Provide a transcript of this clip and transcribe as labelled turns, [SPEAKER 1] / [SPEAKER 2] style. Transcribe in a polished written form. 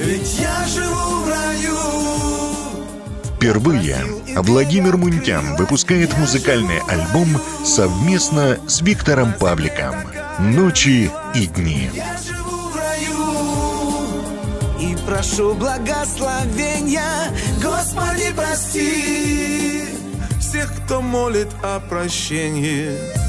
[SPEAKER 1] ведь я живу в раю.
[SPEAKER 2] Впервые Владимир Мунтян выпускает музыкальный альбом совместно с Виктором Павликом «Ночи и дни».
[SPEAKER 1] Я живу в раю и прошу благословения. Господи, прости всех, кто молит о прощении.